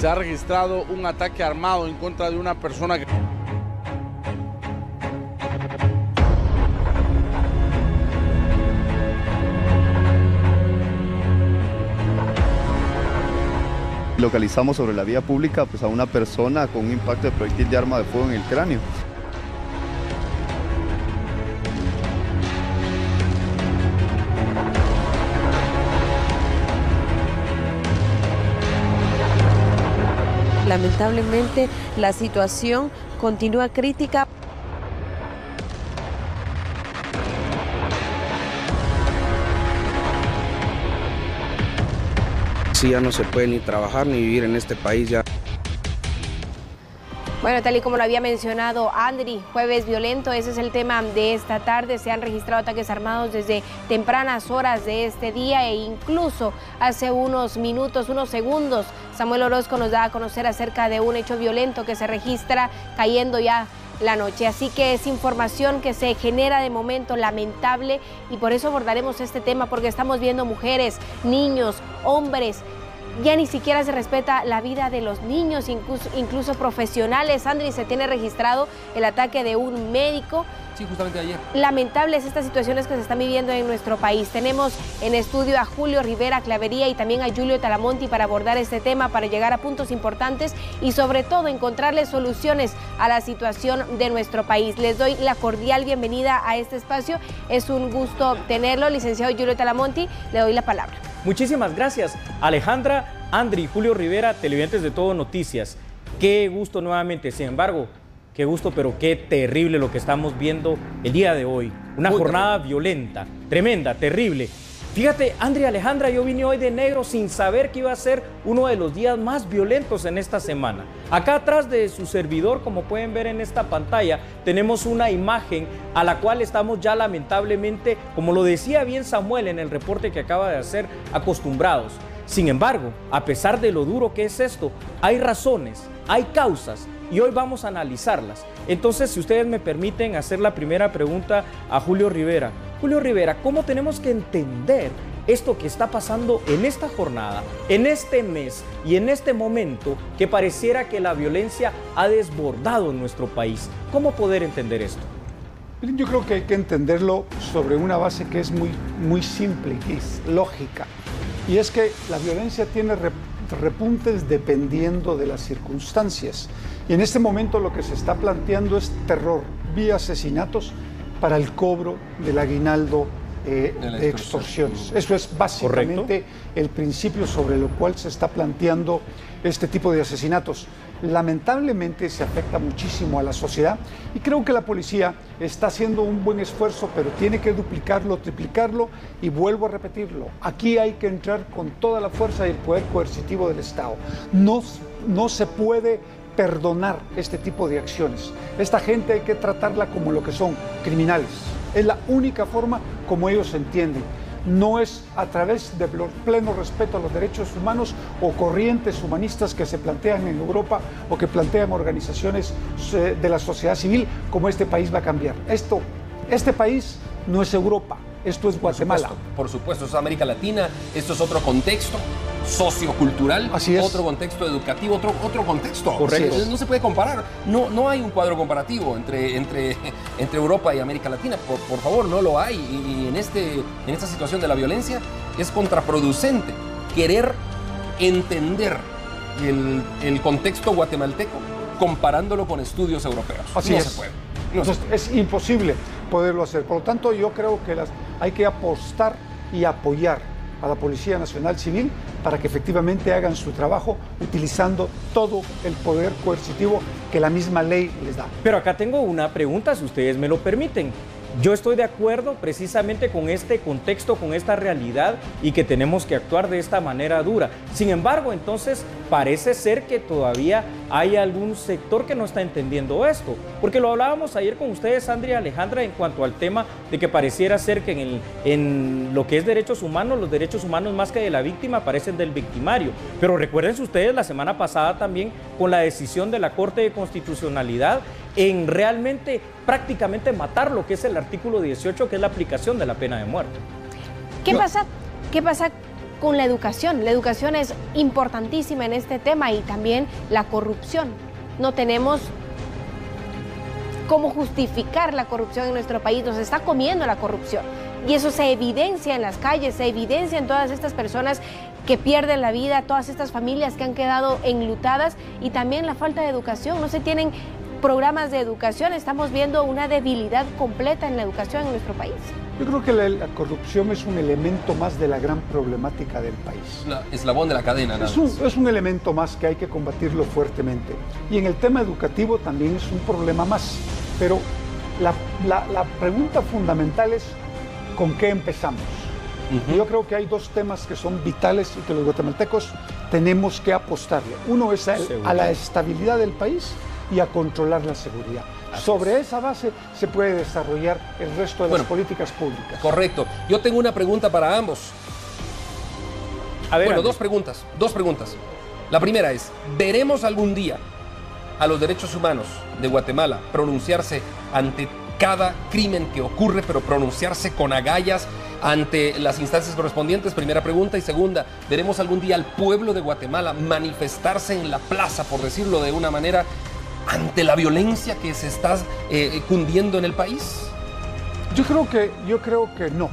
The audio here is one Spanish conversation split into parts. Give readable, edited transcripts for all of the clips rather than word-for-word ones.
se ha registrado un ataque armado en contra de una persona que... Localizamos sobre la vía pública pues, a una persona con un impacto de proyectil de arma de fuego en el cráneo. Lamentablemente, la situación continúa crítica. Sí, ya no se puede ni trabajar ni vivir en este país ya. Bueno, tal y como lo había mencionado Andri, jueves violento, ese es el tema de esta tarde. Se han registrado ataques armados desde tempranas horas de este día e incluso hace unos minutos, unos segundos, Samuel Orozco nos da a conocer acerca de un hecho violento que se registra cayendo ya la noche. Así que es información que se genera de momento lamentable y por eso abordaremos este tema, porque estamos viendo mujeres, niños, hombres. Ya ni siquiera se respeta la vida de los niños, incluso profesionales. Andri, se tiene registrado el ataque de un médico. Sí, justamente ayer. Lamentables estas situaciones que se están viviendo en nuestro país. Tenemos en estudio a Julio Rivera Clavería y también a Julio Talamonti para abordar este tema, para llegar a puntos importantes y sobre todo encontrarle soluciones a la situación de nuestro país. Les doy la cordial bienvenida a este espacio. Es un gusto tenerlo, licenciado Julio Talamonti. Le doy la palabra. Muchísimas gracias, Alejandra, Andri, Julio Rivera, televidentes de Todo Noticias. Qué gusto nuevamente, sin embargo, qué gusto, pero qué terrible lo que estamos viendo el día de hoy. Una jornada violenta, tremenda, terrible. Fíjate, Andri, Alejandra, yo vine hoy de negro sin saber que iba a ser uno de los días más violentos en esta semana. Acá atrás de su servidor, como pueden ver en esta pantalla, tenemos una imagen a la cual estamos ya lamentablemente, como lo decía bien Samuel en el reporte que acaba de hacer, acostumbrados. Sin embargo, a pesar de lo duro que es esto, hay razones, hay causas y hoy vamos a analizarlas. Entonces, si ustedes me permiten hacer la primera pregunta a Julio Rivera. Julio Rivera, ¿cómo tenemos que entender esto que está pasando en esta jornada, en este mes y en este momento que pareciera que la violencia ha desbordado en nuestro país? ¿Cómo poder entender esto? Yo creo que hay que entenderlo sobre una base que es muy simple, que es lógica. Y es que la violencia tiene repuntes dependiendo de las circunstancias. Y en este momento lo que se está planteando es terror vía asesinatos para el cobro del aguinaldo de extorsiones. Eso es básicamente el principio sobre lo cual se está planteando este tipo de asesinatos. Lamentablemente se afecta muchísimo a la sociedad y creo que la policía está haciendo un buen esfuerzo, pero tiene que duplicarlo, triplicarlo y vuelvo a repetirlo. Aquí hay que entrar con toda la fuerza y el poder coercitivo del Estado. No se puede perdonar este tipo de acciones. Esta gente hay que tratarla como lo que son, criminales. Es la única forma como ellos entienden. No es a través de pleno respeto a los derechos humanos o corrientes humanistas que se plantean en Europa o que plantean organizaciones de la sociedad civil como este país va a cambiar. Este país no es Europa, esto es Guatemala. Por supuesto, esto es América Latina, esto es otro contexto sociocultural, otro contexto educativo, otro contexto. Correcto. No se puede comparar, no hay un cuadro comparativo entre Europa y América Latina, por favor, no lo hay. Y en esta situación de la violencia es contraproducente querer entender el contexto guatemalteco comparándolo con estudios europeos. Así es. Se puede. Entonces, es imposible poderlo hacer. Por lo tanto, yo creo que hay que apostar y apoyar a la Policía Nacional Civil para que efectivamente hagan su trabajo utilizando todo el poder coercitivo que la misma ley les da. Pero acá tengo una pregunta, si ustedes me lo permiten. Yo estoy de acuerdo precisamente con este contexto, con esta realidad y que tenemos que actuar de esta manera dura. Sin embargo, entonces parece ser que todavía hay algún sector que no está entendiendo esto. Porque lo hablábamos ayer con ustedes, Andri y Alejandra, en cuanto al tema de que pareciera ser que en lo que es derechos humanos, los derechos humanos más que de la víctima parecen del victimario. Pero recuérdense ustedes la semana pasada también con la decisión de la Corte de Constitucionalidad en realmente prácticamente matar lo que es el artículo 18, que es la aplicación de la pena de muerte. ¿Qué pasa con la educación. La educación es importantísima en este tema y también la corrupción. No tenemos cómo justificar la corrupción en nuestro país, nos está comiendo la corrupción. Y eso se evidencia en las calles, se evidencia en todas estas personas que pierden la vida, todas estas familias que han quedado enlutadas y también la falta de educación. No se tienen programas de educación, estamos viendo una debilidad completa en la educación en nuestro país. Yo creo que la corrupción es un elemento más de la gran problemática del país. Eslabón de la cadena. Es un elemento más que hay que combatirlo fuertemente. Y en el tema educativo también es un problema más. Pero la pregunta fundamental es ¿con qué empezamos? Yo creo que hay dos temas que son vitales y que los guatemaltecos tenemos que apostarle. Uno es a la estabilidad del país y a controlar la seguridad. Sobre esa base se puede desarrollar el resto de las políticas públicas. Correcto. Yo tengo una pregunta para ambos. A ver, bueno, dos preguntas. La primera es, ¿veremos algún día a los derechos humanos de Guatemala pronunciarse ante cada crimen que ocurre, pero pronunciarse con agallas ante las instancias correspondientes? Primera pregunta. Y segunda, ¿veremos algún día al pueblo de Guatemala manifestarse en la plaza, por decirlo de una manera, ante la violencia que se está cundiendo en el país? Yo creo que no.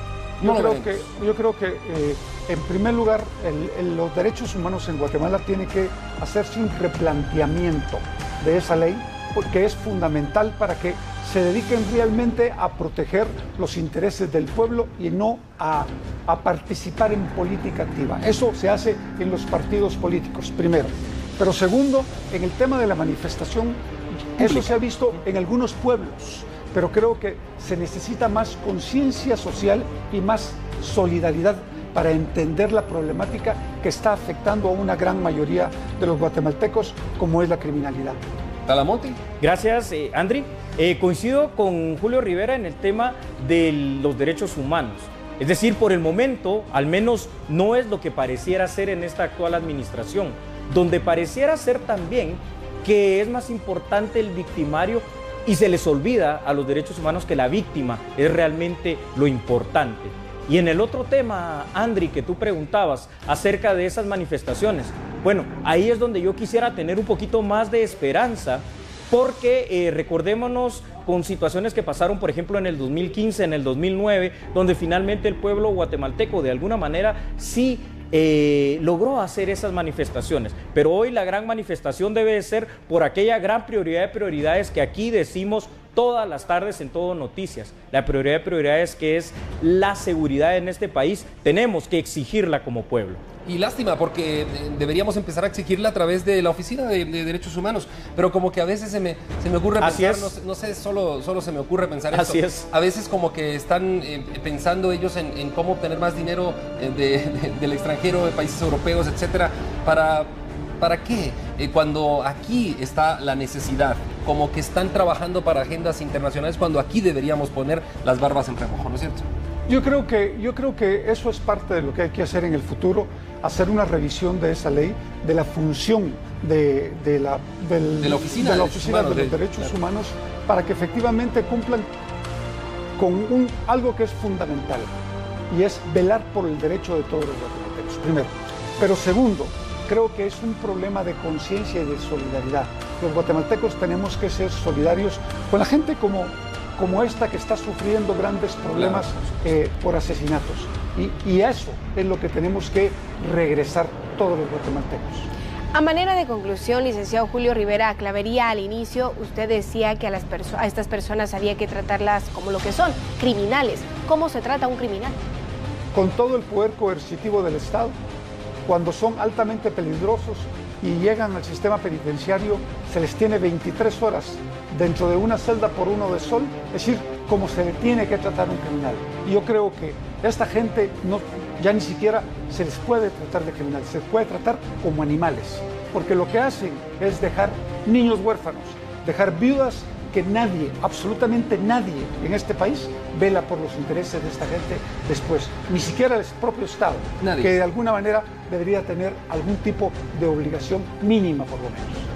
Yo creo que en primer lugar los derechos humanos en Guatemala tienen que hacerse un replanteamiento de esa ley, porque es fundamental para que se dediquen realmente a proteger los intereses del pueblo y no a participar en política activa. Eso se hace en los partidos políticos, primero. Pero segundo, en el tema de la manifestación, eso se ha visto en algunos pueblos, pero creo que se necesita más conciencia social y más solidaridad para entender la problemática que está afectando a una gran mayoría de los guatemaltecos, como es la criminalidad. Talamonte. Gracias, Andri. Coincido con Julio Rivera en el tema de los derechos humanos. Es decir, por el momento, al menos no es lo que pareciera ser en esta actual administración, donde pareciera ser también que es más importante el victimario y se les olvida a los derechos humanos que la víctima es realmente lo importante. Y en el otro tema, Andri, que tú preguntabas acerca de esas manifestaciones, bueno, ahí es donde yo quisiera tener un poquito más de esperanza, porque recordémonos con situaciones que pasaron, por ejemplo, en el 2015, en el 2009, donde finalmente el pueblo guatemalteco de alguna manera sí logró hacer esas manifestaciones, pero hoy la gran manifestación debe ser por aquella gran prioridad de prioridades que aquí decimos todas las tardes en Todo Noticias. La prioridad de prioridades, que es la seguridad en este país, tenemos que exigirla como pueblo. Y lástima, porque deberíamos empezar a exigirla a través de la Oficina de Derechos Humanos, pero como que a veces se me ocurre pensar, no sé, solo se me ocurre pensar esto. Así es. A veces como que están pensando ellos en cómo obtener más dinero del extranjero, de países europeos, etcétera, ¿para qué? Cuando aquí está la necesidad, como que están trabajando para agendas internacionales, cuando aquí deberíamos poner las barbas en remojo, ¿no es cierto? Yo creo que eso es parte de lo que hay que hacer en el futuro, hacer una revisión de esa ley, de la función de la Oficina de los Derechos Humanos, para que efectivamente cumplan con algo que es fundamental, y es velar por el derecho de todos los guatemaltecos, primero. Pero segundo, creo que es un problema de conciencia y de solidaridad. Los guatemaltecos tenemos que ser solidarios con la gente como esta que está sufriendo grandes problemas por asesinatos. Y eso es lo que tenemos que regresar todos los guatemaltecos. A manera de conclusión, licenciado Julio Rivera Clavería, al inicio usted decía que a estas personas había que tratarlas como lo que son, criminales. ¿Cómo se trata a un criminal? Con todo el poder coercitivo del Estado. Cuando son altamente peligrosos y llegan al sistema penitenciario, se les tiene 23 horas dentro de una celda por uno de sol, es decir, como se le tiene que tratar a un criminal. Y yo creo que esta gente ya ni siquiera se les puede tratar de criminales, se les puede tratar como animales, porque lo que hacen es dejar niños huérfanos, dejar viudas que nadie, absolutamente nadie en este país vela por los intereses de esta gente después, ni siquiera el propio Estado, que de alguna manera debería tener algún tipo de obligación mínima por lo menos.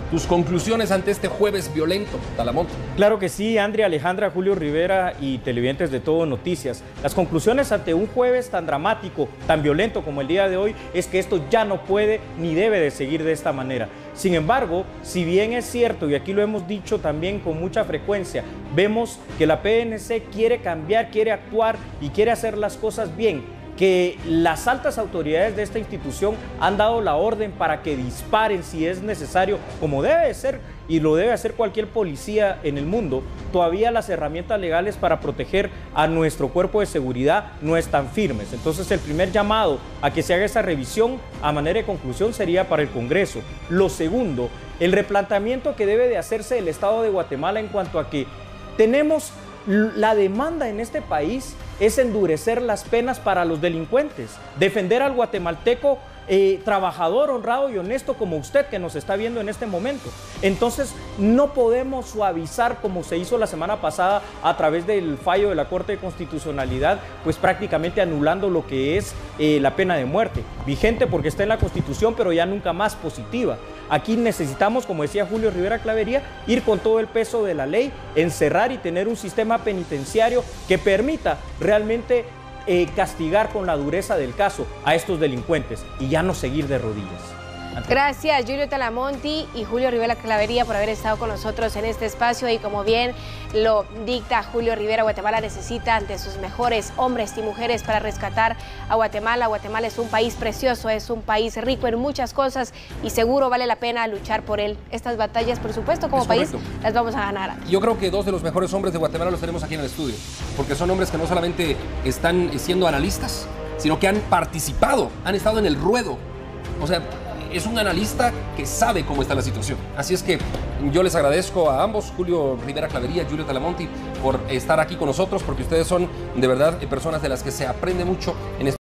tus conclusiones ante este jueves violento, Talamonte. Claro que sí, Andrea, Alejandra, Julio Rivera y televidentes de Todo Noticias. Las conclusiones ante un jueves tan dramático, tan violento como el día de hoy, es que esto ya no puede ni debe de seguir de esta manera. Sin embargo, si bien es cierto, y aquí lo hemos dicho también con mucha frecuencia, vemos que la PNC quiere cambiar, quiere actuar y quiere hacer las cosas bien, que las altas autoridades de esta institución han dado la orden para que disparen si es necesario, como debe de ser y lo debe hacer cualquier policía en el mundo, todavía las herramientas legales para proteger a nuestro cuerpo de seguridad no están firmes. Entonces el primer llamado a que se haga esa revisión a manera de conclusión sería para el Congreso. Lo segundo, el replanteamiento que debe de hacerse del Estado de Guatemala en cuanto a que tenemos la demanda en este país es endurecer las penas para los delincuentes, defender al guatemalteco trabajador, honrado y honesto como usted que nos está viendo en este momento. Entonces no podemos suavizar como se hizo la semana pasada a través del fallo de la Corte de Constitucionalidad, pues prácticamente anulando lo que es la pena de muerte, vigente porque está en la Constitución pero ya nunca más positiva. Aquí necesitamos, como decía Julio Rivera Clavería, ir con todo el peso de la ley, encerrar y tener un sistema penitenciario que permita realmente castigar con la dureza del caso a estos delincuentes y ya no seguir de rodillas. Gracias, Julio Talamonte y Julio Rivera Clavería, por haber estado con nosotros en este espacio. Y como bien lo dicta Julio Rivera, Guatemala necesita ante sus mejores hombres y mujeres para rescatar a Guatemala. Guatemala es un país precioso, es un país rico en muchas cosas y seguro vale la pena luchar por él. Estas batallas, por supuesto, como país, las vamos a ganar. Yo creo que dos de los mejores hombres de Guatemala los tenemos aquí en el estudio, porque son hombres que no solamente están siendo analistas, sino que han participado, han estado en el ruedo. O sea, es un analista que sabe cómo está la situación. Así es que yo les agradezco a ambos, Julio Rivera Clavería y Julio Talamonte, por estar aquí con nosotros, porque ustedes son de verdad personas de las que se aprende mucho en este